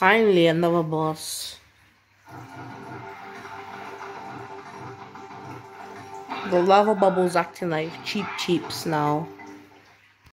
Finally, another boss. The lava bubble's acting like cheaps now.